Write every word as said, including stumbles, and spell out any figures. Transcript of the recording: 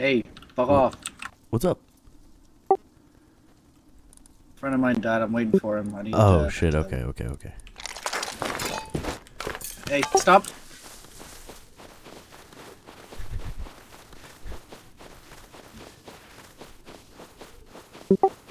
Hey, fuck What? off. What's up? Friend of mine died. I'm waiting for him. I need Oh to... shit. Okay. Okay. Okay. Hey, stop. You